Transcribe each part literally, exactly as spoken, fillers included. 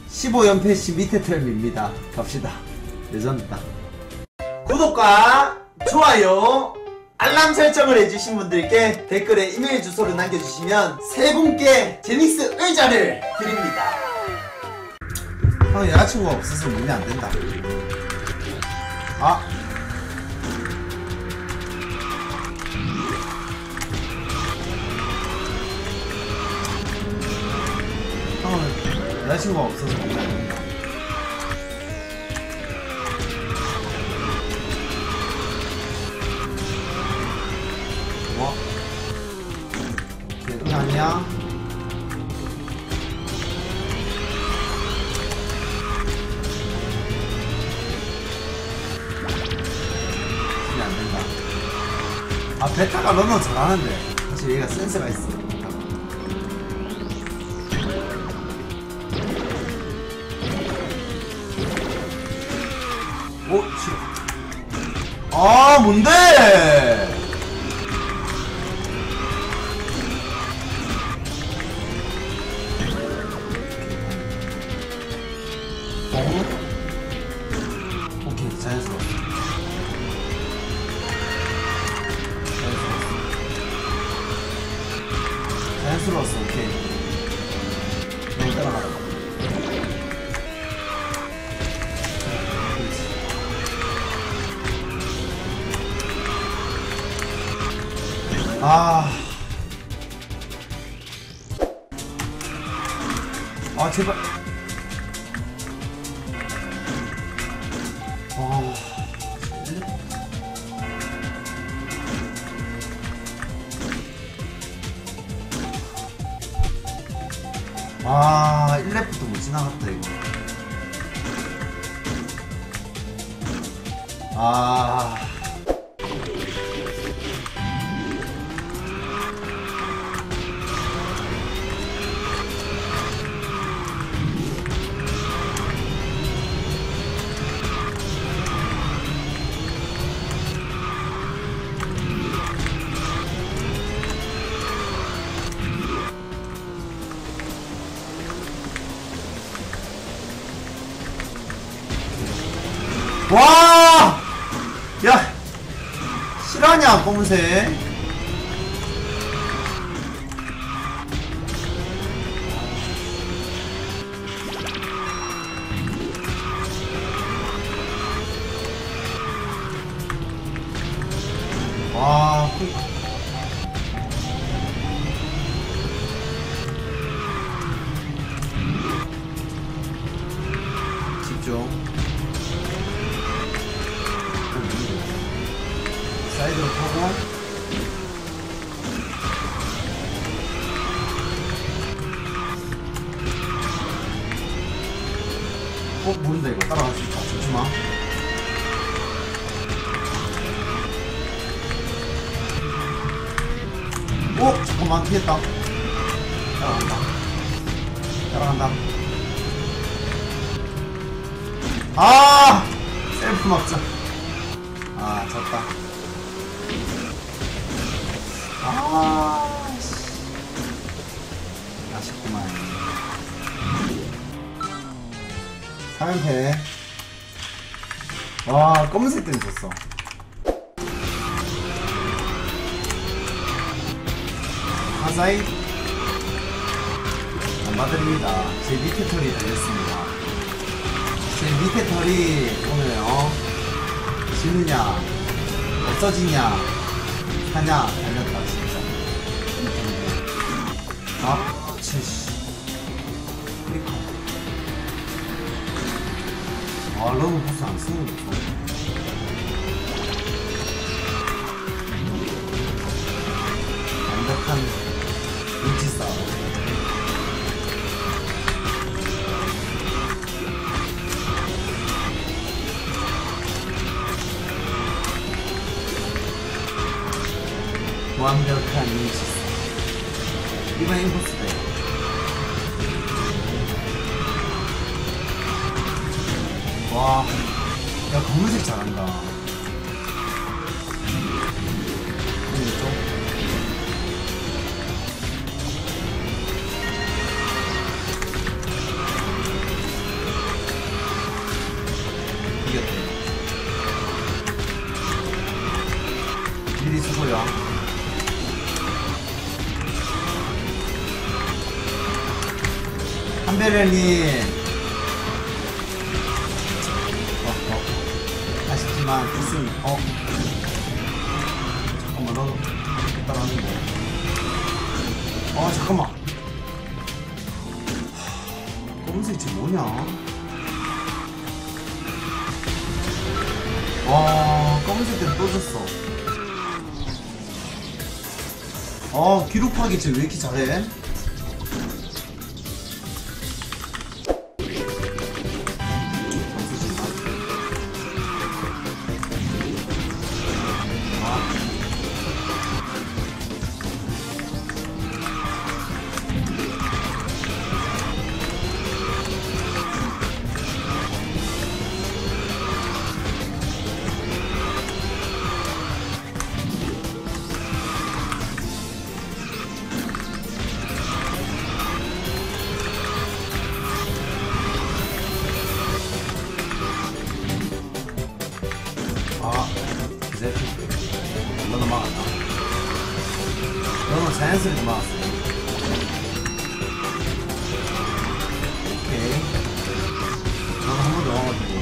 십오 연패시 밑에 털입니다. 갑시다. 레전드다. 구독과 좋아요 알람 설정을 해주신 분들께 댓글에 이메일 주소를 남겨주시면 세 분께 제닉스 의자를 드립니다. 형 여자친구가 없어서 문이 안된다. 아 형은 여자친구가 없어서 문이 안된다. 뭐? 걔 아니야? 아 베타가 너무 잘하는데 사실 얘가 센스가 있어. 오 싫어. 아 뭔데? 어? 오케이 자연스러워. 자연스러웠어. 오케이 너무 따라가라. 그렇지. 아... 아 제발. 아... 아, 일 렙부터 못 지나갔다, 이거. 아. 와! 야! 실화냐, 검은색? 와, 그... 집중. 사이드로 타고 어? 모른다 이거. 따라갈 수 있다. 잠시만. 어? 잠깐만 피했다. 따라간다. 따라간다. 아! 셀프 막자. 아 졌다. 아, 아쉽구만. 사 연패. 와, 검은색 때문에 졌어. 하사이 안 받습니다. 제 밑에 털이 달렸습니다. 제 밑에 털이 오늘 어 지느냐 없어지냐 하냐 달렸다 진짜. 아 칠십 클리커. 아 러브 부스 안 쓰는 거 좋아. 완벽한 눈치 싸움. 완벽한 눈치 싸움. 이번 인포스다. 와, 야 검은색 잘한다. 좀 템페렐님. 어, 어. 아쉽지만 됐습니다. 어. 잠깐만, 너도 따라하는데. 어, 잠깐만. 검은색이 지금 뭐냐? 와, 검은색 때문에 또 졌어. 아, 기록하기 쟤 왜 이렇게 잘해? 아, 이제 너는 막았다. 너는 자연스럽게 막았어. 오케이. 저는 한 번 더 와가지고.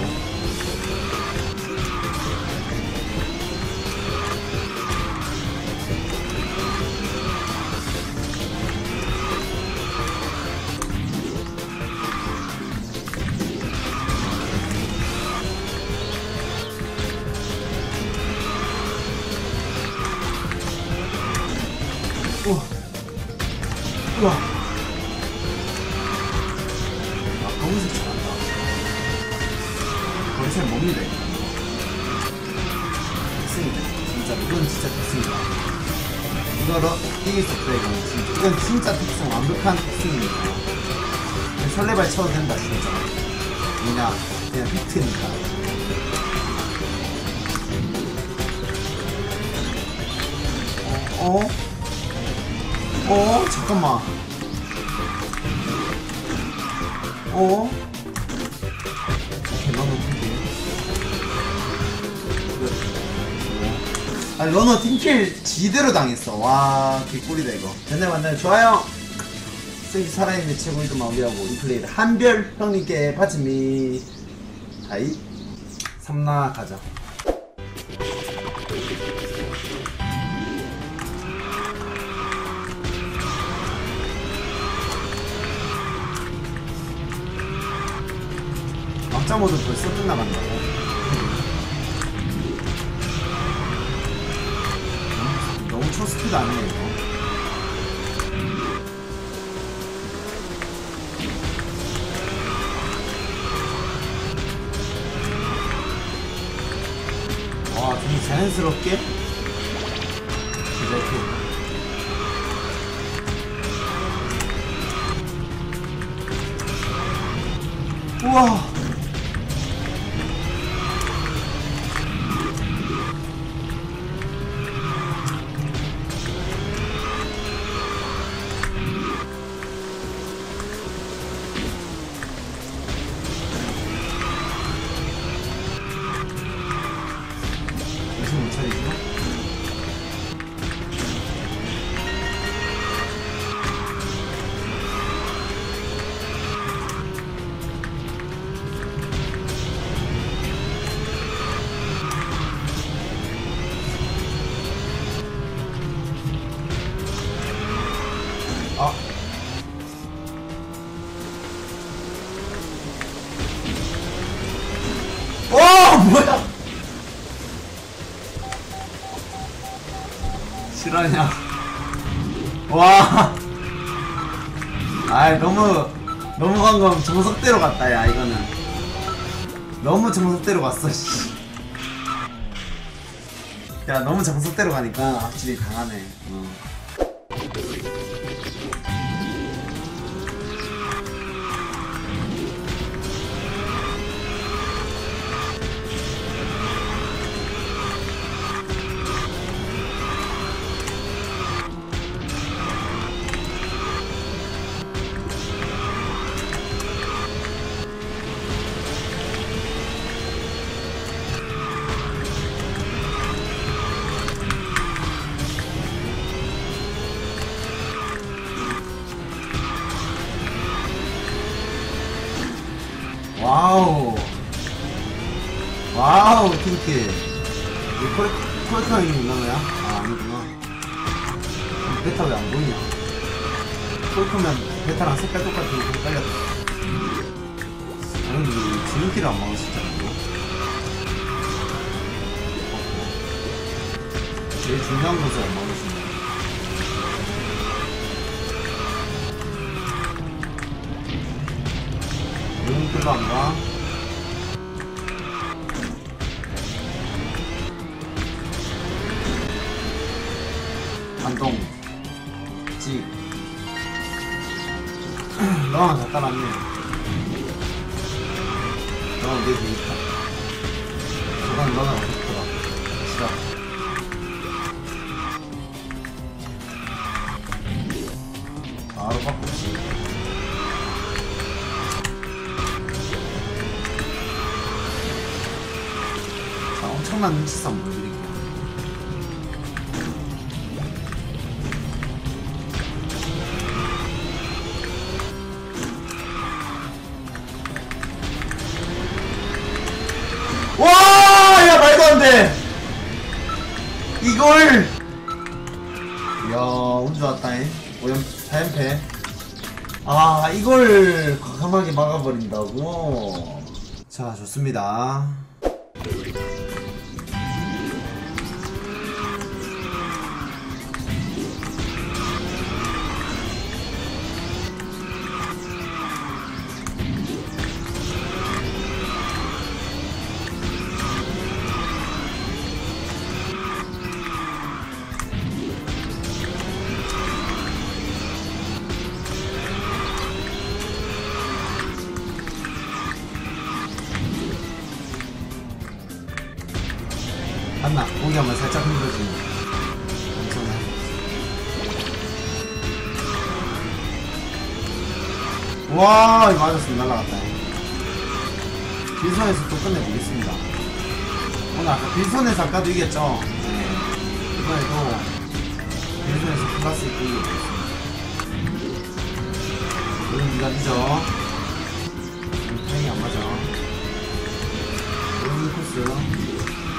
우와. 우와. 아, 검은색 잘한다. 검은색 뭡니다, 이거. 됐습니다. 진짜, 이건 진짜 됐습니다. 이거로 이길 수 없다, 이건 진짜. 이건 진짜 특성, 완벽한 특성입니다. 설레발 쳐도 된다, 진짜. 그냥, 그냥 팩트니까. 어? 어? 어? 잠깐만. 어? 오케이, 러너 팀킬. 아, 러너 팀킬 지대로 당했어. 와, 개꿀이다, 이거. 맨날 만나요. 좋아요. 쓰기 살아있는 최고 이도 마무리하고 리플레이를 한별 형님께 바치미. 하이. 삼나 가자. 막자 모드 벌써 끝나간다고? 너무, 너무 초스피드 아니네 이거. 와, 좀 자연스럽게 이렇게. 우와. 정신 못 차리죠? 아. 와, 뭐야? 실화냐? 와. 아이, 너무 너무 방금 정석대로 갔다. 야, 이거는 너무 정석대로 갔어. 씨. 야, 너무 정석대로 가니까 확실히 강하네. 어. 와우. 와우, 킹키. 콜카인이 있나, 야? 아, 아니구나. 베타 왜 안 보이냐? 콜크면 베타랑 색깔 똑같은 거 헷갈렸다. 아니, 근데 지름길을 안 막으시잖아요. 제일 중요한 것을 안 막으시네. 이건 별로 안 가. 반동 찍 너랑 잘 따랐네. 너랑 내 되겠다. 저건 너랑 어떻더라. 싫어. 바로 바꾸지. 자, 엄청난 눈치싸움 보여드릴게요. 와! 야, 말도 안 돼! 이걸! 이야, 운 좋았다잉. 오연, 사연패. 아, 이걸 과감하게 막아버린다고? 자, 좋습니다. 봤나? 고기 한번 살짝 흔들어주는 엄청나게. 와, 이거 맞았으면 날라갔다. 빈손에서 또 끝내보겠습니다. 오늘 아까 빈손에서 아까도 이겼죠? 네. 이번에도 빈손에서 플러스 있고 이겨보겠습니다. 이건 니가 늦어. 타이밍 안 맞아. 이런 코스.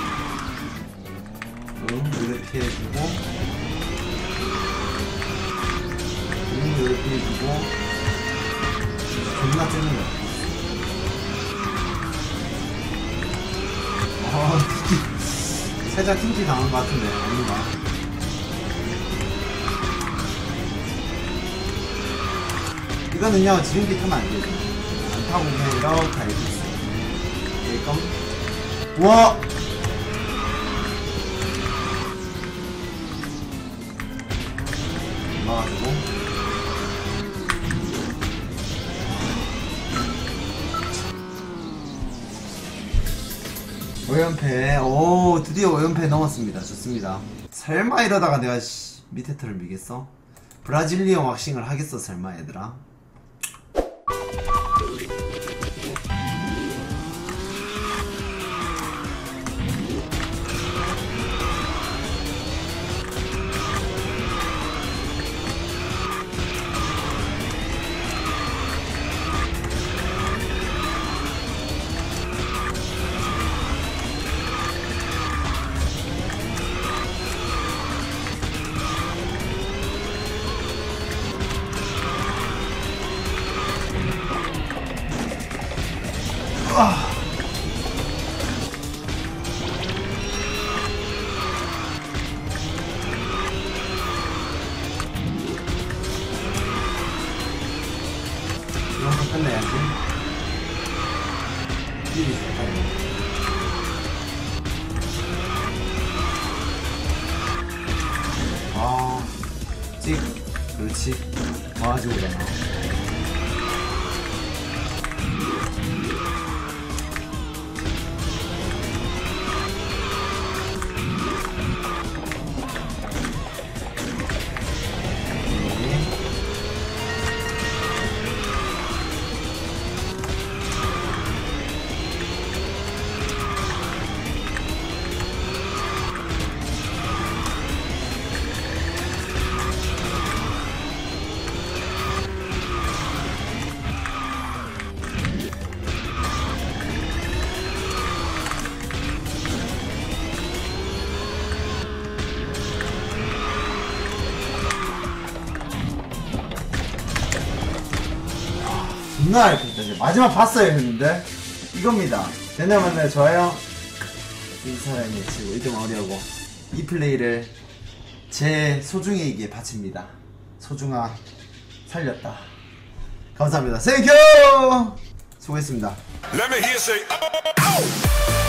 이렇게 피해주고, 이렇게 피해주고, 존나 째는 거야. 아, 킹키. 살짝 킹키 당한 것 같은데, 아닌가? 이거는요, 지름길 타면 안 되죠. 안 타고 그냥 이렇게 알고 있어요. 그럼, 우와! 가지고 오연패. 오, 드디어 오연패 넘었습니다. 좋습니다. 설마 이러다가 내가 씨, 밑에 틀을 미겠어? 브라질리언 왁싱을 하겠어 설마 얘들아? 아. 이거 끝내야지. 일이 좋다. 아, 찍. 그렇지. 와가지고 오잖아. 존나 알겠다. 이제 마지막 봤어야 했는데 이겁니다. 맨날 만날 좋아요. 이 사람이 치고 일 등 어려고 이 플레이를 제 소중이에게 바칩니다. 소중아 살렸다. 감사합니다. 땡큐. 수고했습니다. Let me hear say, oh, oh.